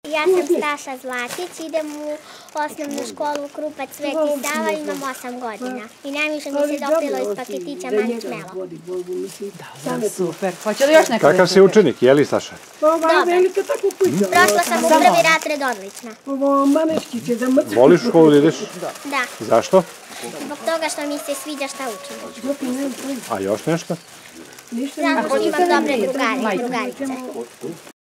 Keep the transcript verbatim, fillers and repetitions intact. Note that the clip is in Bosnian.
Ja sam Staša Zlatić, idem u osnovnu školu Krupac Sveti Sava, imam osam godina. I najviše mi se dopilo iz paketića Marshmallow. Da, super. Hoće li još neka? Kakav si učenik, je li Staša? Dobar. Prošla sam u prvi razred odlično. Voliš u školu da ideš? Da, Zašto? zbog toga što mi se sviđa šta učim. A još nešto? Zato što imam dobre drugare i drugarice.